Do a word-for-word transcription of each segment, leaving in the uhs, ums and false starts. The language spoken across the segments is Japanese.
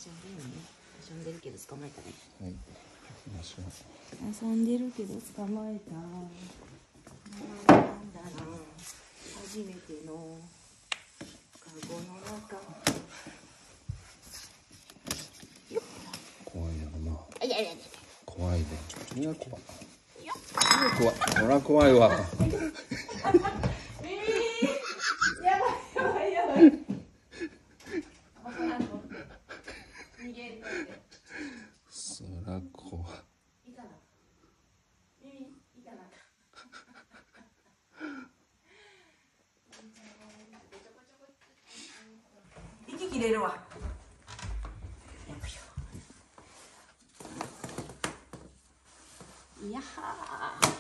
遊んでるね。遊んでるけど捕まえたね。 はい。 遊んでるけど捕まえた。なんだな。初めてのカゴの中。 怖いやろな。 あ、いやいやいや。 怖いで。みんな怖い。怖い。ほら怖いわ。 やばいやばいやばい。逃げる。 そら怖い。 いたな。耳いたな。息切れるわ。いやはー。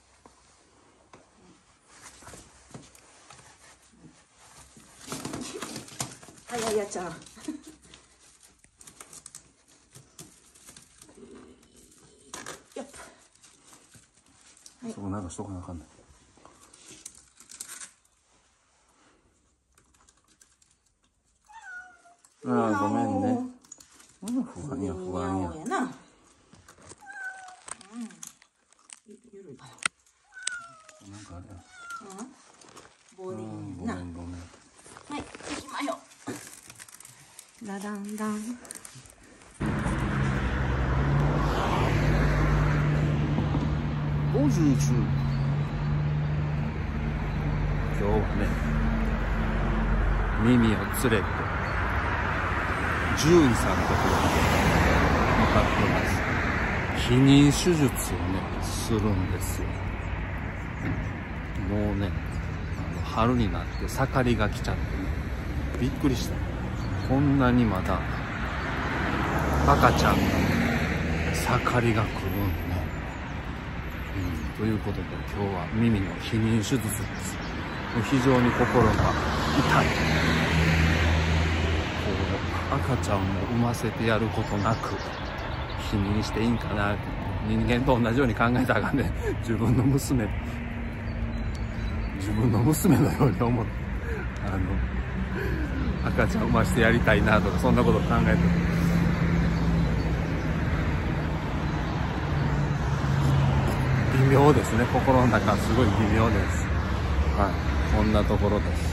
はいやいやちゃん。よっ。 そこなんかしとかなあかんない。ああ、ごめんね。うん、不安や、不安や。 やな。うん。ゆるいかな。 なんかあれや。 うん。棒でいいごねんな。 めん、ごめん。 はい、行きましょう。ダダンダン。 ごじゅうじゅう。今日はね、耳を連れて、獣医さんのところに向かってます。避妊手術をね、するんですよ。もうね、あの春になって盛りが来ちゃってね、びっくりした。こんなにまだ赤ちゃんの盛りが来るんね。うん、ということで今日は耳の避妊手術です。非常に心が痛い。こう赤ちゃんも産ませてやることなく避妊していいんかなって、人間と同じように考えたらあかんね。自分の娘自分の娘のように思って、あの赤ちゃん産ませてやりたいなとか、そんなこと考えて微妙ですね。心の中すごい微妙です。はい、こんなところです。